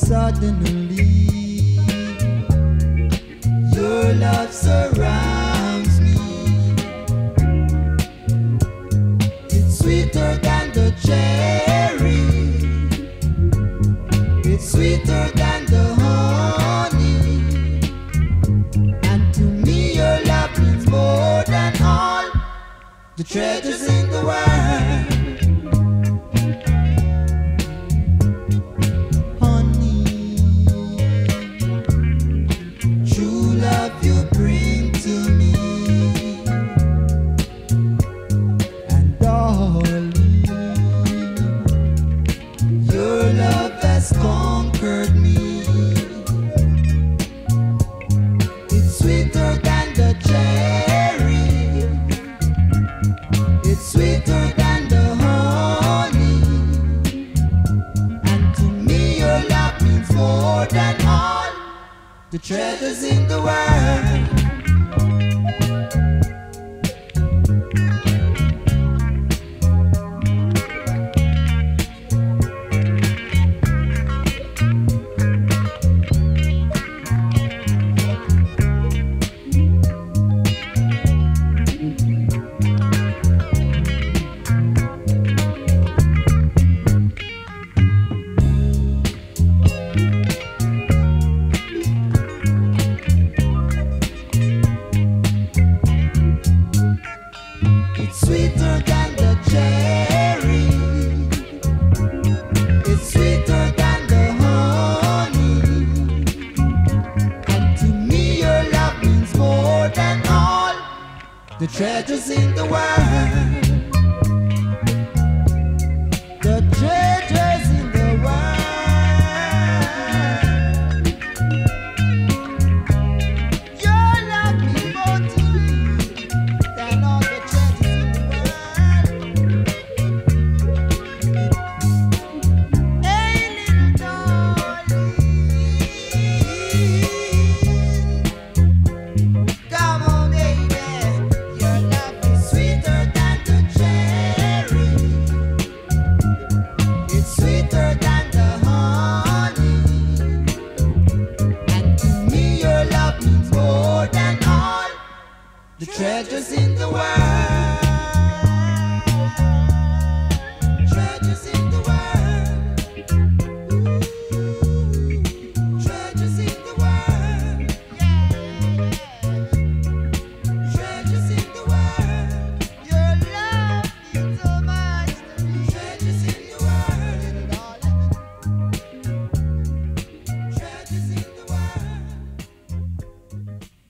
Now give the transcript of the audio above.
Suddenly, your love surrounds me. It's sweeter than the cherry. It's sweeter than the honey. And to me, your love means more than all the treasures in the world. Conquered me. It's sweeter than the cherry. It's sweeter than the honey. And to me your love means more than all the treasures in the world. It's sweeter than the cherry. It's sweeter than the honey. And to me your love means more than all the treasures in the world. The treasures in the world. Your love means more to me than all the treasures in the world. Hey, little darling, come on, baby. Your love is sweeter than the cherry. It's sweeter than the honey. And to me your love means more than all the treasures in the world.